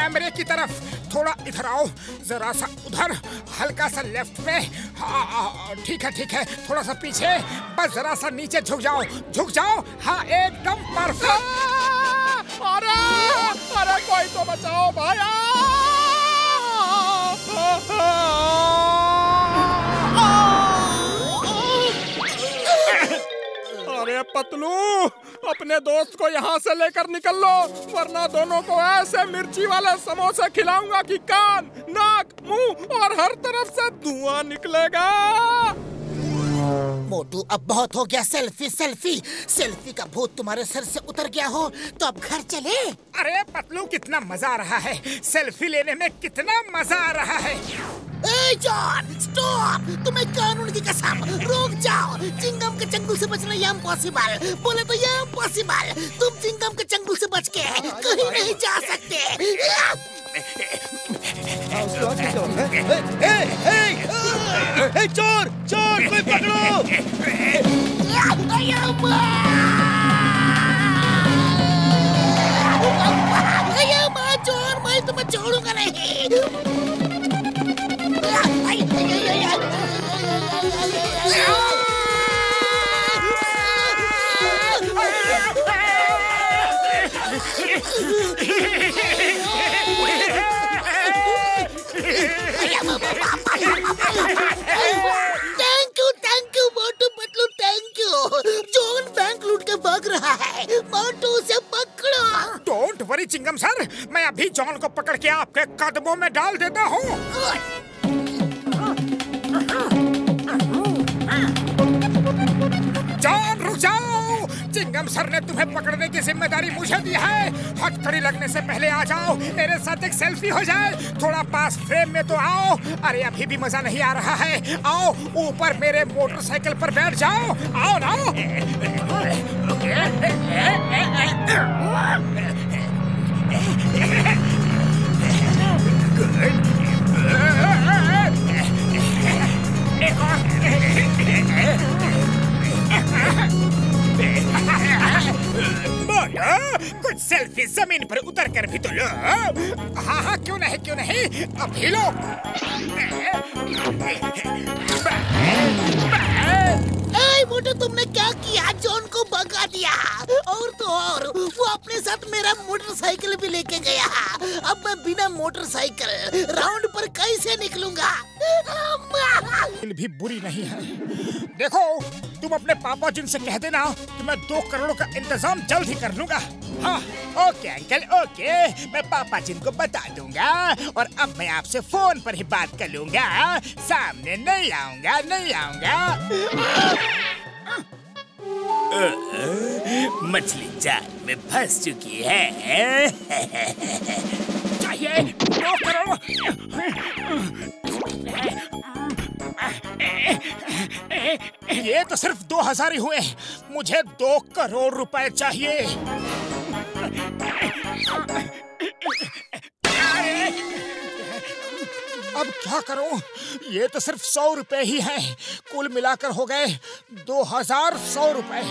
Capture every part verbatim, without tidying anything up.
कैमरे की तरफ। थोड़ा इधर आओ, जरा सा उधर, हल्का सा लेफ्ट में। हाँ ठीक है ठीक है, थोड़ा सा पीछे, बस जरा सा नीचे झुक जाओ, झुक जाओ। हाँ एकदम परफेक्ट। अरे अरे कोई तो बचाओ भाई। अरे पतलू, अपने दोस्त को यहाँ से लेकर निकल लो, वरना दोनों को ऐसे मिर्ची वाले समोसे खिलाऊंगा कि कान, नाक, मुंह और हर तरफ से धुआं निकलेगा। मोटू अब बहुत हो गया सेल्फी सेल्फी सेल्फी का भूत तुम्हारे सर से उतर गया हो तो अब घर चले। अरे पतलू कितना मजा आ रहा है, सेल्फी लेने में कितना मजा आ रहा है। ए जॉन स्टॉप, तुम्हें कानून की कसम, रुक जाओ। चिंगम के चंगुल से बचना ये इम्पॉसिबल, बोले तो ये इम्पॉसिबल। तुम चिंगम के चंगुल से बच के कहीं नहीं जा सकते। चोर चोर कोई पकड़ो। माँ चोर, मैं तुम्हें छोड़ूंगा नहीं। Thank you thank you Motu Patlu, thank you. John bank लूट के भाग रहा है, मोटू उसे पकड़ो। डोंट वरी चिंगम सर, मैं अभी जॉन को पकड़ के आपके कदमों में डाल देता हूँ। जॉन रुक जाओ, चिंगम सर ने तुम्हें पकड़ने की जिम्मेदारी मुझे दी है। हथकड़ी लगने से पहले आ जाओ, मेरे साथ एक सेल्फी हो जाए। थोड़ा पास फ्रेम में तो आओ। अरे अभी भी मजा नहीं आ रहा है, आओ ऊपर मेरे मोटरसाइकिल पर बैठ जाओ, आओ ना। कुछ सेल्फी जमीन पर उतर कर भी तो लो। हाँ हाँ क्यों नहीं क्यों नहीं, अभी लो। ए मोटू, तुमने क्या किया? जॉन को भगा दिया, और तो और वो अपने साथ मेरा मोटरसाइकिल भी लेके गया। अब मैं बिना मोटरसाइकिल राउंड पर कैसे निकलूंगा? भी बुरी नहीं है। देखो तुम अपने पापा जिन से कह देना कि मैं दो करोड़ का इंतजाम जल्द ही कर लूंगा। हाँ ओके अंकल ओके, मैं पापा जिन को बता दूंगा। और अब मैं आपसे फोन पर ही बात कर लूंगा, सामने नहीं आऊंगा नहीं आऊंगा। मछली जाल में फंस चुकी है। चाहिए दो करोड़। ये तो सिर्फ दो हजार ही हुए, मुझे दो करोड़ रुपए चाहिए। अब क्या करूं? ये तो सिर्फ सौ रुपए ही हैं, कुल मिलाकर हो गए दो हजार सौ रुपए।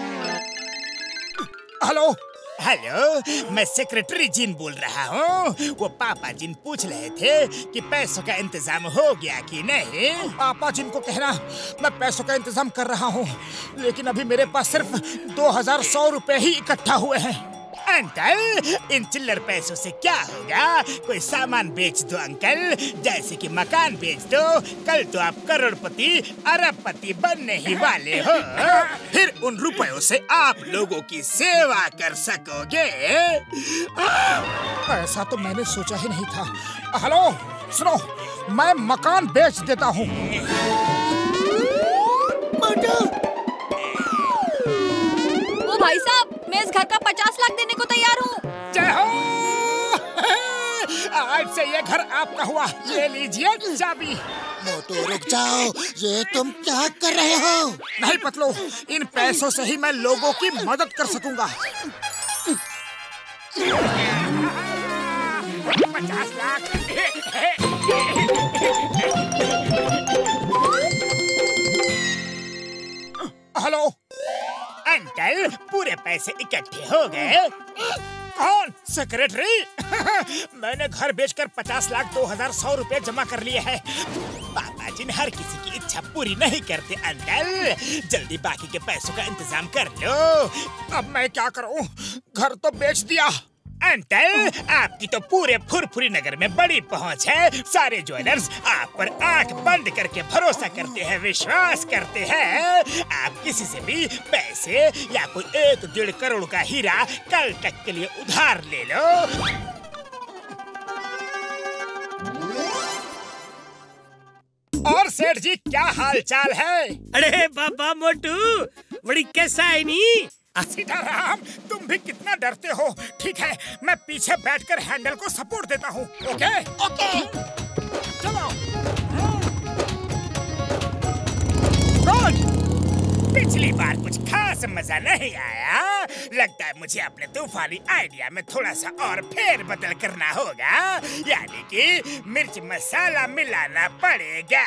हेलो हेलो, मैं सेक्रेटरी जिन बोल रहा हूँ। वो पापा जिन पूछ रहे थे कि पैसों का इंतजाम हो गया कि नहीं। पापा जिन को कहना मैं पैसों का इंतजाम कर रहा हूँ, लेकिन अभी मेरे पास सिर्फ दो हजार सौ रुपए ही इकट्ठा हुए हैं। अंकल इन चिल्लर पैसों से क्या होगा? कोई सामान बेच दो अंकल, जैसे कि मकान बेच दो। कल तो आप करोड़पति अरबपति बनने ही वाले हो। फिर उन रुपयों से आप लोगों की सेवा कर सकोगे। ऐसा तो मैंने सोचा ही नहीं था। हेलो सुनो, मैं मकान बेच देता हूँ। ओ भाई साहब, मैं इस घर का पचास लाख देने को तैयार हूँ। जय हो। आज से ये घर आपका हुआ, ले लीजिए चाबी। मोटू रुक जाओ, ये तुम क्या कर रहे हो? नहीं पतलू, इन पैसों से ही मैं लोगों की मदद कर सकूंगा। पचास लाख। हेलो अंकल, पूरे पैसे इकट्ठे हो गए। कौन? सेक्रेटरी? मैंने घर बेचकर पचास लाख दो हजार सौ रुपए जमा कर लिए हैं। पापा जी हर किसी की इच्छा पूरी नहीं करते अंकल। जल्दी बाकी के पैसों का इंतजाम कर लो। अब मैं क्या करूं? घर तो बेच दिया। अंकल, आपकी तो पूरे फुरफुरी नगर में बड़ी पहुंच है। सारे ज्वेलर्स आप पर आंख बंद करके भरोसा करते हैं, विश्वास करते हैं। आप किसी से भी पैसे या कोई एक डेढ़ करोड़ का हीरा कल तक के लिए उधार ले लो। और सेठ जी क्या हाल चाल है? अरे बाबा मोटू, बड़ी कैसा है नी? सीताराम, तुम भी कितना डरते हो। ठीक है, मैं पीछे बैठकर हैंडल को सपोर्ट देता हूँ। ओके ओके चलो। गुड। पिछली बार कुछ खास मजा नहीं आया। लगता है मुझे अपने तूफानी आइडिया में थोड़ा सा और फेर बदल करना होगा, यानी कि मिर्च मसाला मिलाना पड़ेगा।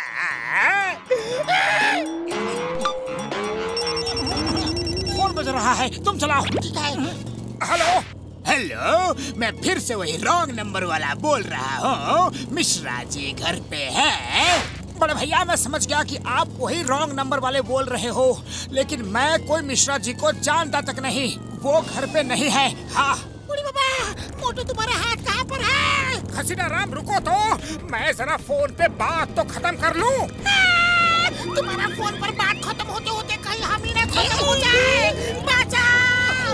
फोन बज रहा है, तुम चलाओ। ठीक है। हेलो हेलो, मैं फिर से वही रॉन्ग नंबर वाला बोल रहा हूँ। मिश्रा जी घर पे है? बड़े भैया, मैं समझ गया कि आप वही रॉन्ग नंबर वाले बोल रहे हो, लेकिन मैं कोई मिश्रा जी को जानता तक नहीं। वो घर पे नहीं है। हाँ बाबा, मोटू तुम्हारा हाथ कहाँ पर है? हसीना राम रुको तो, मैं जरा फोन पे बात तो खत्म कर लूँ। तुम्हारा फोन पर बात खत्म होते होते कहीं हम ही ना खत्म हो जाए। बचाओ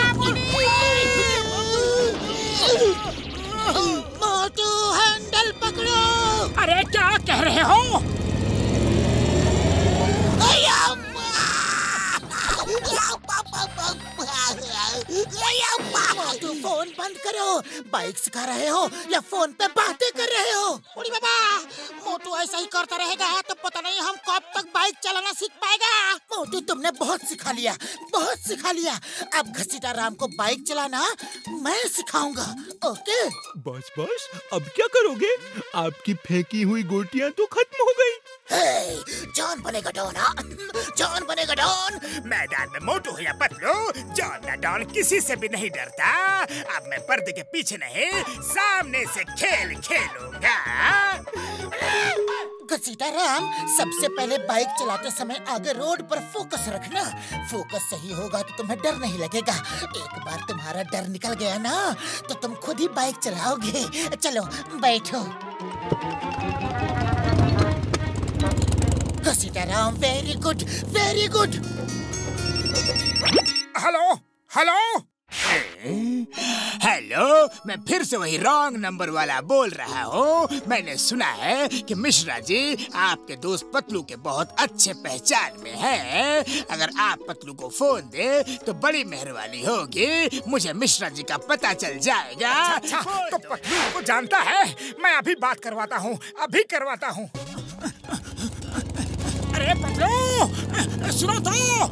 मोटू, हैंडल पकड़ो। अरे क्या कह रहे हो? मोटू फोन बंद करो। बाइक सिखा रहे हो या फोन पे बातें कर रहे हो? उड़ी बाबा, मोटू ऐसा ही करता रहेगा तो पता नहीं हम कब तक बाइक चलाना सीख पाएगा। मोटू तुमने बहुत सिखा लिया, बहुत सिखा लिया। अब घसीटा राम को बाइक चलाना मैं सिखाऊंगा। ओके? बस बस, अब क्या करोगे? आपकी फेंकी हुई गोटियां तो खत्म हो गई। जॉन बनेगा डॉन। जॉन बनेगा डॉन। मैदान में मोटू हो या पतलू, जॉन ना डॉन किसी से भी नहीं डरता। अब मैं पर्दे के पीछे नहीं, सामने से खेल खेलूंगा। घसीटा राम, सबसे पहले बाइक चलाते समय आगे रोड पर फोकस रखना। फोकस सही होगा तो तुम्हें डर नहीं लगेगा। एक बार तुम्हारा डर निकल गया ना, तो तुम खुद ही बाइक चलाओगे। चलो बैठो। Ghasita Ram, very good, very good. Hello hello hello, मैं फिर से वही रॉन्ग नंबर वाला बोल रहा हूँ। मैंने सुना है कि मिश्रा जी आपके दोस्त पतलू के बहुत अच्छे पहचान में हैं। अगर आप पतलू को फोन दे तो बड़ी मेहरबानी होगी। मुझे मिश्रा जी का पता चल जाएगा। अच्छा, अच्छा, तो पतलू को जानता है? मैं अभी बात करवाता हूँ, अभी करवाता हूँ। अरे पतलू, सुनो तो,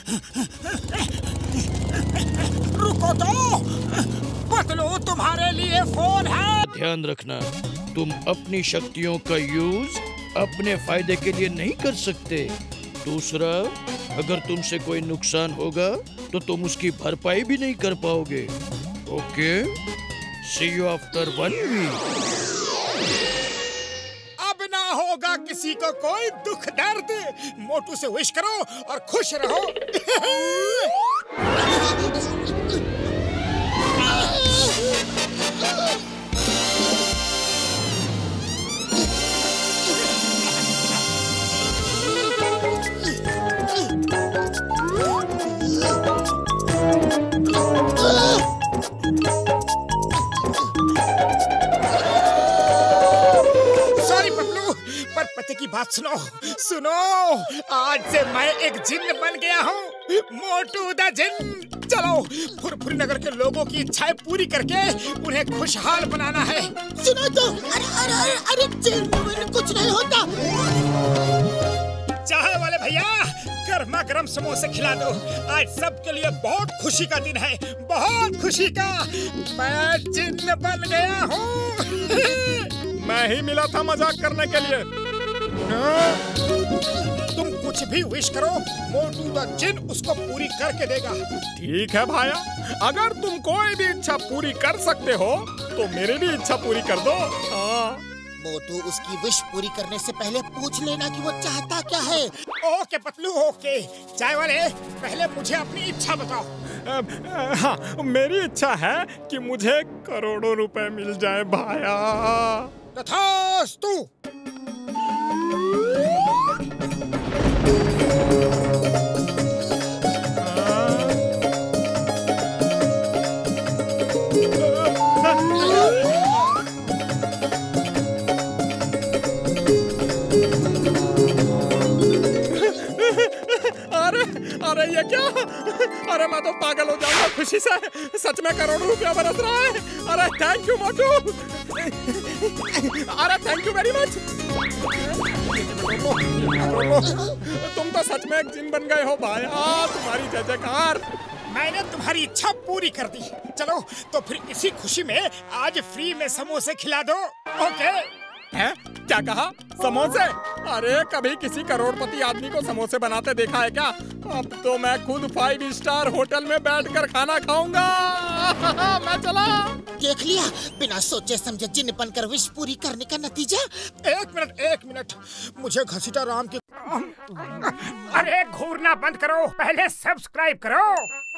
रुको तो। पतलू, तुम्हारे लिए फोन है। ध्यान रखना, तुम अपनी शक्तियों का यूज अपने फायदे के लिए नहीं कर सकते। दूसरा, अगर तुमसे कोई नुकसान होगा तो तुम उसकी भरपाई भी नहीं कर पाओगे। Okay? See you after one week. अब ना होगा किसी को कोई दुख दर्द। मोटू से विश करो और खुश रहो। सॉरी पतलू, पर पते की बात सुनो सुनो। आज से मैं एक जिन्न बन गया हूँ, मोटू द जिन्न। चलो फुरफुरी नगर के लोगों की इच्छाएं पूरी करके उन्हें खुशहाल बनाना है। सुनो तो, अरे अरे अरे, अरे जिन्न कुछ नहीं होता। चाय वाले भैया, गर्मा गर्म समोसे खिला दो। आज सबके लिए बहुत खुशी का दिन है, बहुत खुशी का। मैं जिन्न बन गया हूँ। मैं ही मिला था मजाक करने के लिए। तुम कुछ भी विश करो, मोटू द जिन उसको पूरी करके देगा। ठीक है भाया, अगर तुम कोई भी इच्छा पूरी कर सकते हो तो मेरी भी इच्छा पूरी कर दो। हाँ। मोटू, उसकी विश पूरी करने से पहले पूछ लेना कि वो चाहता क्या है। Okay Patlu, okay. चाय वाले, पहले मुझे अपनी इच्छा बताओ। आ, आ, हाँ, मेरी इच्छा है कि मुझे करोड़ों रुपए मिल जाए भाया। तथास्तु। अरे अरे ये क्या? अरे मैं तो पागल हो जाऊंगा खुशी से। सच में करोड़ों रुपया बरस रहा है। अरे थैंक यू मोटू। अरे थैंक यू वेरी मच। तुम तो सच में एक जिन बन गए हो भाया। तुम्हारी जय जयकार। मैंने तुम्हारी इच्छा पूरी कर दी। चलो तो फिर इसी खुशी में आज फ्री में समोसे खिला दो। ओके? हैं? क्या कहा? समोसे? अरे कभी किसी करोड़पति आदमी को समोसे बनाते देखा है क्या? अब तो मैं खुद फाइव स्टार होटल में बैठकर खाना खाऊंगा। मैं चला। देख लिया, बिना सोचे समझे जिन बनकर विश पूरी करने का नतीजा। एक मिनट एक मिनट, मुझे घसीटा राम की। अरे घूरना बंद करो, पहले सब्सक्राइब करो।